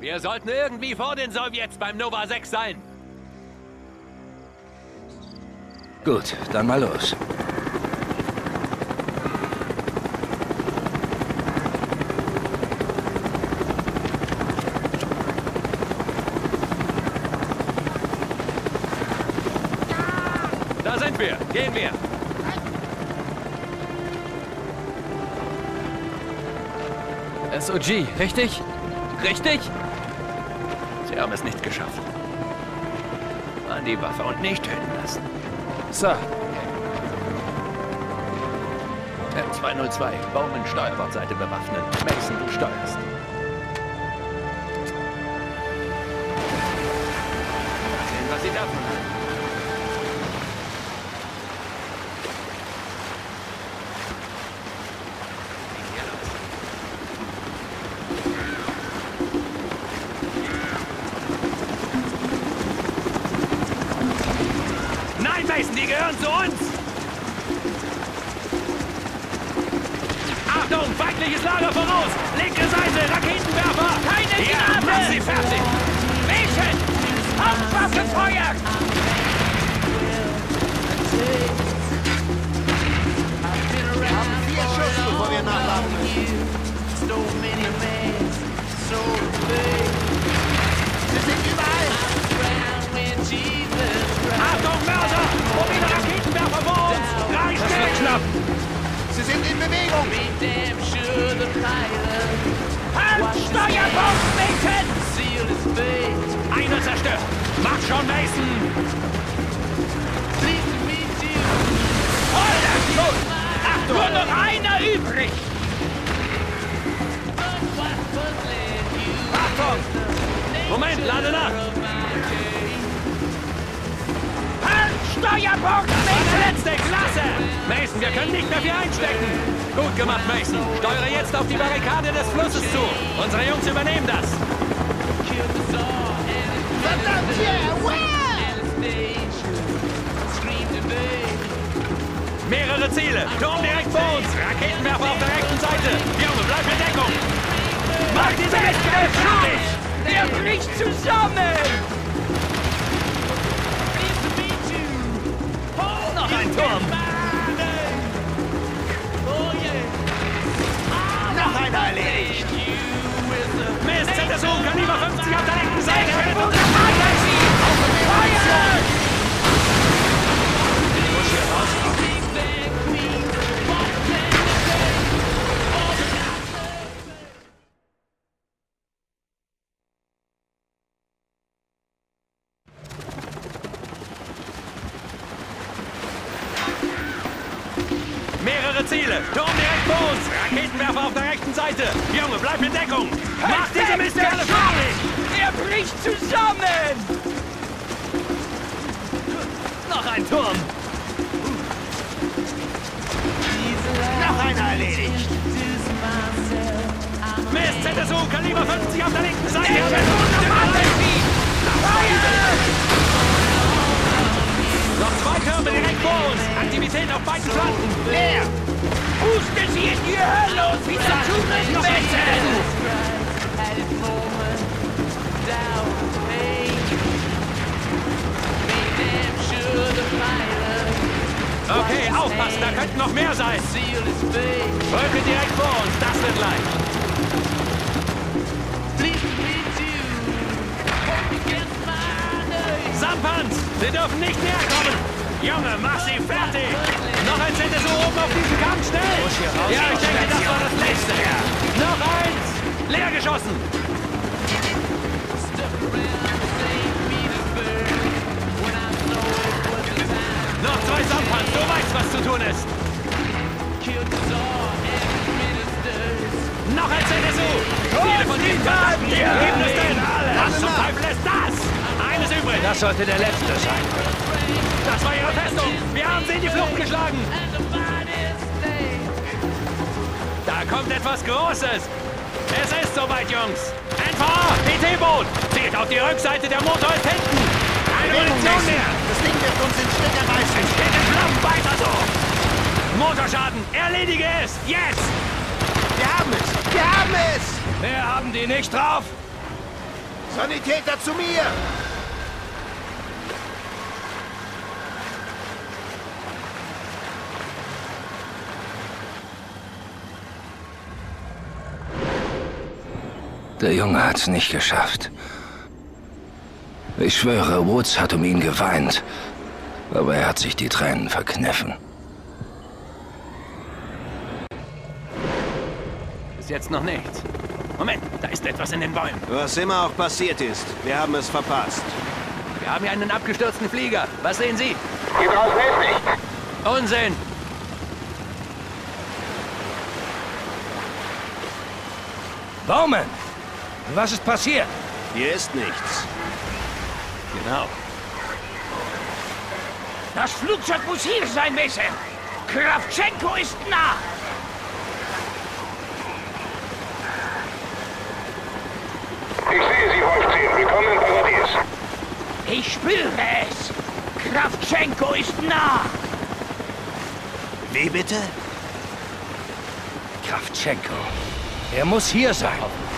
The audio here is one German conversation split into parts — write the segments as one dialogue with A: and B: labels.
A: Wir sollten irgendwie vor den Sowjets beim Nova 6 sein.
B: Gut, dann mal los.
A: Da sind wir. Gehen wir.
C: SOG, richtig? Richtig?
A: Sie haben es nicht geschafft. An die Waffe und nicht töten lassen.
C: Sir.
A: M202, Bowman Steuerbordseite bewaffnen. Mason, du steuerst. Mal sehen, was Sie davon haben. Nein, Mason, die gehören zu uns! Achtung, feindliches Lager voraus! Linke Seite, Raketenwerfer! Keine Gnade! Mach sie fertig! Mädchen! Hauptwaffenfeuer!
D: Wir haben 4 Schuss, bevor wir nachladen müssen. Sie sind überall!
A: Achtung, Mörser! Mobile Raketenwerfer vor uns! Drei Stück! Knapp!
D: Sie sind in Bewegung!
A: Halt! Steuerpunkt, Mason! Einer zerstört! Mach schon, Mason! Hol das Schuss! Achtung! Nur noch einer übrig! Achtung! Moment, lade nach! Halt! Steuerpunkt, Mason! Letzte Klasse! Mason, wir können nicht mehr viel einstecken! Gut gemacht, Mason. Steuere jetzt auf die Barrikade des Flusses zu. Unsere Jungs übernehmen das.
D: Verdammt, yeah!
A: Mehrere Ziele. Turm direkt vor uns. Raketenwerfer auf der rechten Seite. Junge, bleib in Deckung. Mach diese Mistkerl fertig!
C: Er bricht zusammen!
A: Noch ein Turm.
D: Noch einer erledigt!
A: Mist, ZSU, Kaliber 50 auf der linken Seite. Mehrere Ziele. Turm direkt vor uns. Raketenwerfer auf der rechten Seite. Junge, bleib in Deckung. Mach diese Mistkerle fertig.
C: Er bricht zusammen!
A: Noch ein Turm.
D: Noch einer erledigt!
A: Mist, ZSU, Kaliber 50 auf der linken Seite. Noch 2 Türme direkt vor uns. Aktivität auf beiden Flanken.
D: Leer!
C: Puste sie in die Hölle und wieder zu messen!
A: Okay, aufpassen, da könnten noch mehr sein. Brücke direkt vor uns, das wird leicht. Sampans, Sie dürfen nicht näher kommen. Junge, mach sie fertig. Noch ein ZSU oben auf diesem Kamm, schnell. Ja, ich denke, das war das letzte. Noch eins. Leer geschossen. Noch 2 Sampans, du weißt, was zu tun ist. Noch ein ZSU. Viele von denen verlassen die Ergebnisse. Was zum Teufel ist das? Eines übrig.
B: Das sollte der letzte sein.
A: Das war ihre Festung. Wir haben sie in die Flucht geschlagen. Da kommt etwas Großes. Es ist soweit, Jungs. NVA, PT-Boot. Zielt auf die Rückseite, der Motor ist hinten. Keine Munition mehr.
D: Das Ding wird uns in Stücke reißen!
A: Es steht in Flammen, weiter so. Motorschaden, erledige es, jetzt.
D: Wir haben es! Wir haben es!
B: Wir haben die nicht drauf.
D: Sanitäter zu mir!
B: Der Junge hat's nicht geschafft. Ich schwöre, Woods hat um ihn geweint. Aber er hat sich die Tränen verkniffen.
A: Bis jetzt noch nichts. Moment, da ist etwas in den Bäumen.
D: Was immer auch passiert ist, wir haben es verpasst.
A: Wir haben hier einen abgestürzten Flieger. Was sehen Sie?
C: Hier draußen ist nichts.
A: Unsinn!
B: Bowman! Was ist passiert?
D: Hier ist nichts.
A: Genau.
C: Das Flugzeug muss hier sein, Messer. Krawtschenko ist nah.
E: Ich sehe Sie, Wolf 10. Willkommen im Paradies.
C: Ich spüre es. Krawtschenko ist nah.
D: Wie bitte?
B: Krawtschenko. Er muss hier sein.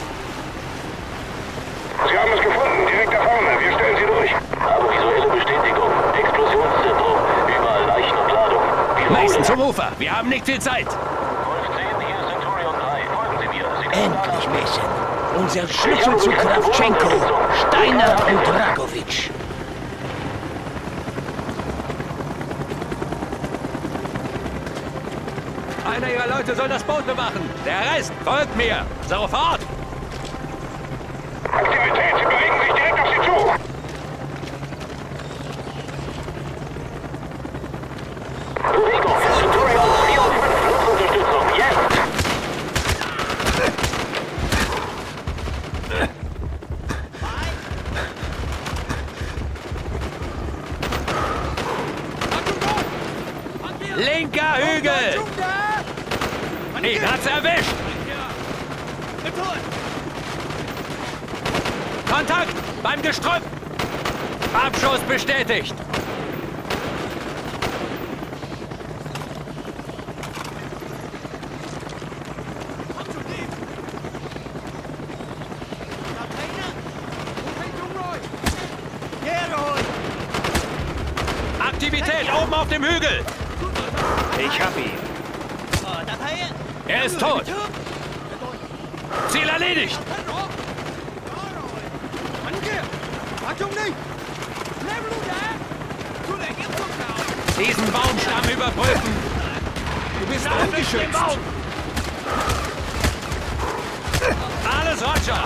E: Sie haben es gefunden, direkt da vorne. Wir stellen Sie durch.
F: Habe visuelle Bestätigung. Explosionszentrum. Überall Leichen und Ladung.
A: Mason zum Ufer. Wir haben nicht viel Zeit.
F: Wolf 10, hier ist Centurion 3. Folgen Sie mir. Sie
C: Endlich, Messer. Unser Schlüssel zu Krawtschenko, Steiner und Dragovic.
A: Einer Ihrer Leute soll das Boot bewachen. Der Rest folgt mir. Sofort!
E: Aktivität, Sie bewegen sich direkt auf Sie zu.
F: Bewegung. Centurion 4 und 5. Luftunterstützung. Jetzt!
A: Linker Hügel! Ihn hat's erwischt! Kontakt! Beim Gestrüpp! Abschuss bestätigt! Aktivität oben auf dem Hügel!
D: Ich hab ihn.
A: Er ist tot! Ziel erledigt! Diesen Baumstamm überprüfen! Du bist ungeschützt! Alles Roger!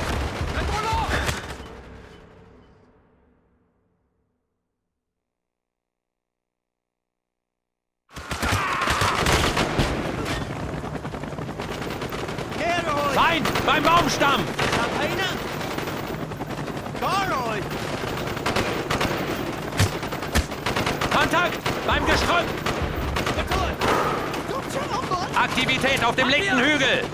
A: Feind beim Baumstamm! Kontakt beim Gestrüpp! Aktivität auf dem linken Hügel!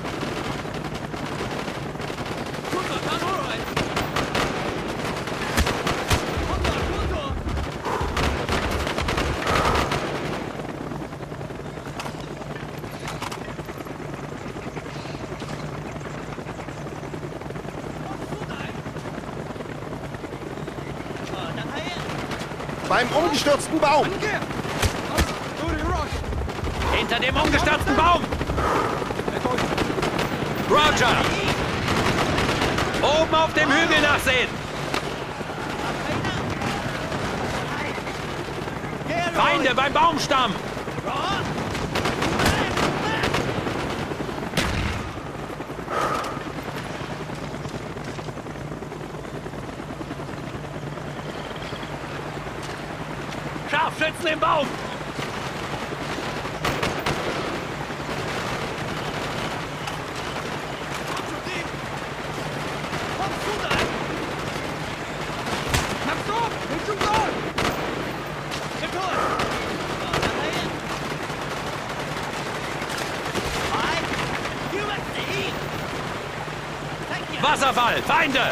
D: Beim umgestürzten Baum.
A: Hinter dem umgestürzten Baum! Roger! Oben auf dem Hügel nachsehen! Feinde beim Baumstamm! Scharfschützen im Baum! Wasserfall! Feinde!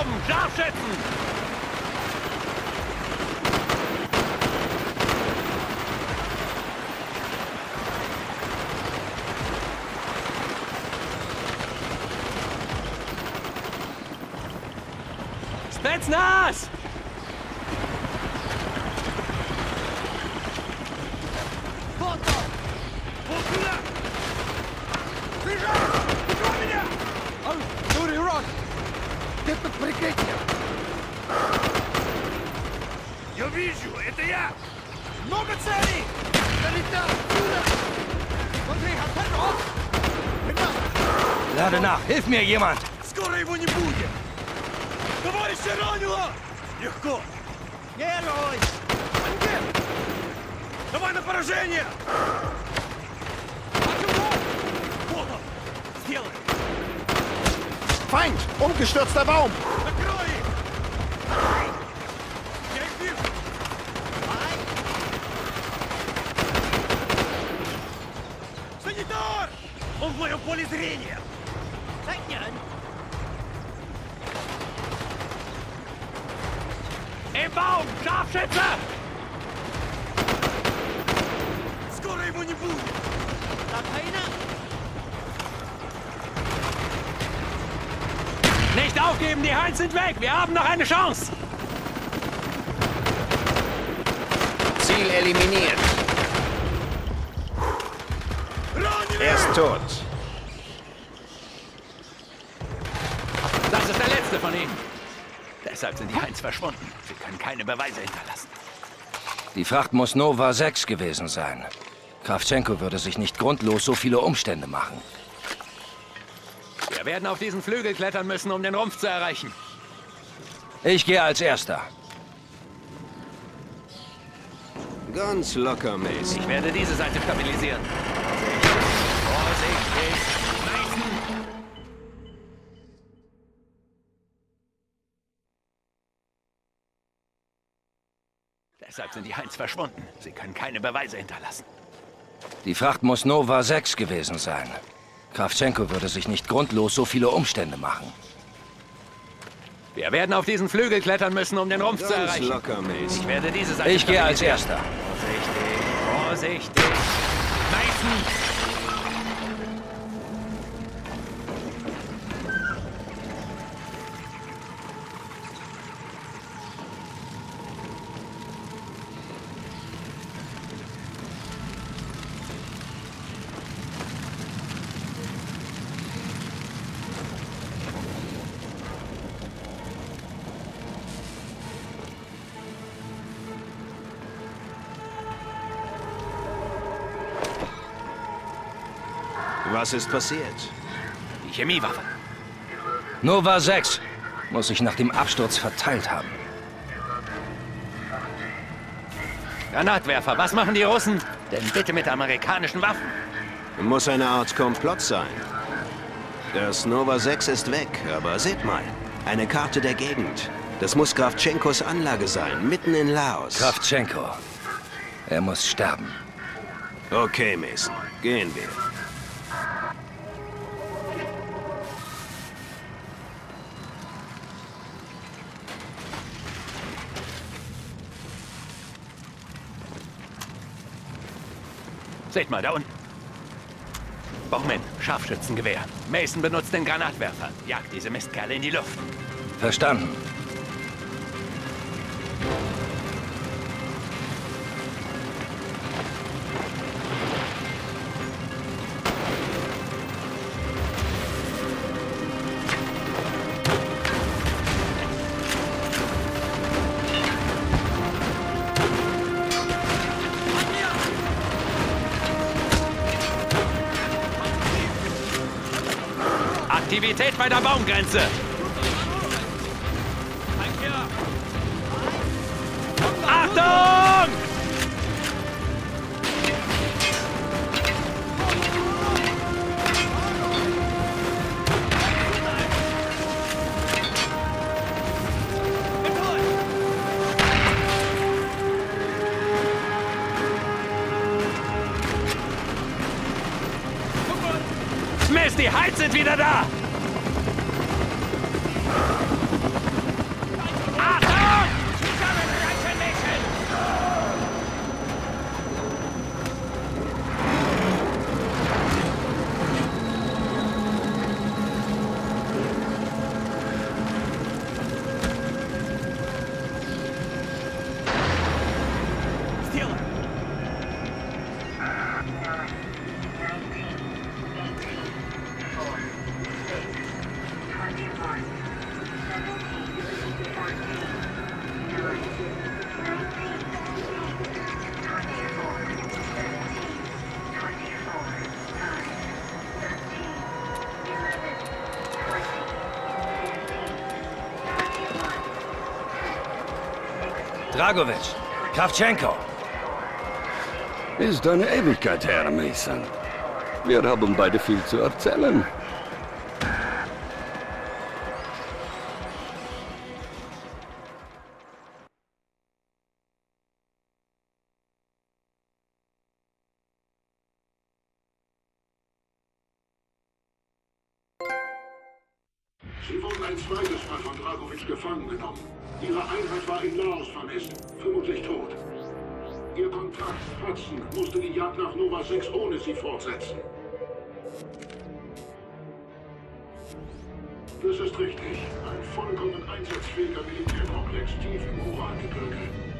A: oben! Scharfschützen! Spetsnaz!
D: Я вижу, это я! Много целей! Залетал! Смотри,
B: Lade nach! Hilf mir jemand!
D: скоро его не будет! Товарища ранило! Легко! Герой! Давай на поражение! Вот он! Сделай! Feind! Umgestürzter Baum! Накрой их! Я их вижу! Санитар! Он в моем поле зрения!
A: Im Baum! Scharfschütze!
D: Скоро его не будет!
A: Nicht aufgeben, die Heinz sind weg! Wir haben noch eine Chance!
G: Ziel eliminiert. Er ist tot.
A: Das ist der letzte von ihnen. Deshalb sind die Heinz verschwunden. Sie können keine Beweise hinterlassen.
B: Die Fracht muss Nova 6 gewesen sein. Krawtschenko würde sich nicht grundlos so viele Umstände machen.
A: Wir werden auf diesen Flügel klettern müssen, um den Rumpf zu erreichen.
B: Ich gehe als Erster.
G: Ganz locker, Mason.
A: Ich werde diese Seite stabilisieren. Vorsichtig! Mason! Deshalb sind die Heinz verschwunden. Sie können keine Beweise hinterlassen.
B: Die Fracht muss Nova 6 gewesen sein. Krawtschenko würde sich nicht grundlos so viele Umstände machen.
A: Wir werden auf diesen Flügel klettern müssen, um den Rumpf zu
G: Ganz
A: erreichen.
G: locker, Mason.
A: Ich werde diese Seite
B: Ich gehe als
A: stabilisieren.
B: Erster.
A: Vorsichtig! Vorsichtig! Mason!
G: Was ist passiert?
A: Die Chemiewaffe.
B: Nova 6 muss sich nach dem Absturz verteilt haben.
A: Granatwerfer, was machen die Russen? Denn bitte mit amerikanischen Waffen.
G: Muss eine Art Komplott sein. Das Nova 6 ist weg, aber seht mal. Eine Karte der Gegend. Das muss Krawtschenkos Anlage sein, mitten in Laos.
B: Krawtschenko. Er muss sterben.
G: Okay, Mason. Gehen wir.
A: Seht mal, da unten. Bowman, Scharfschützengewehr. Mason benutzt den Granatwerfer. Jagt diese Mistkerle in die Luft.
B: Verstanden.
A: Aktivität bei der Baumgrenze. Achtung! Mist, die Heinz sind wieder da!
B: Dragovic, Kravchenko.
H: Ist eine Ewigkeit her, Mason. Wir haben beide viel zu erzählen.
I: Sie wurden ein zweites Mal von Dragovic gefangen genommen. Ihre Einheit war in Laos vermisst, vermutlich tot. Ihr Kontakt, Hudson, musste die Jagd nach Nova 6 ohne sie fortsetzen. Das ist richtig. Ein vollkommen einsatzfähiger Militärkomplex tief im Uralgebirge.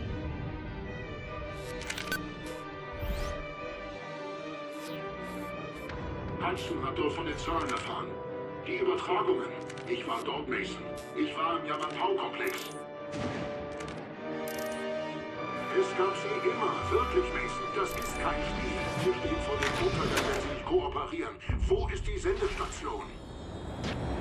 I: Hudson hat dort von den Zahlen erfahren. Die Übertragungen. Ich war dort, Mason. Ich war im Yamantau-Komplex. Es gab sie immer. Wirklich, Mason. Das ist kein Spiel. Wir stehen vor dem Untergang, wenn sie nicht kooperieren. Wo ist die Sendestation?